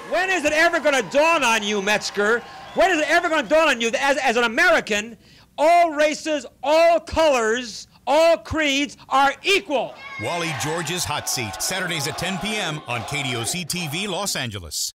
When is it ever going to dawn on you, Metzger? When is it ever going to dawn on you that as an American, all races, all colors, all creeds are equal? Wally George's Hot Seat, Saturdays at 10 p.m. on KDOC TV, Los Angeles.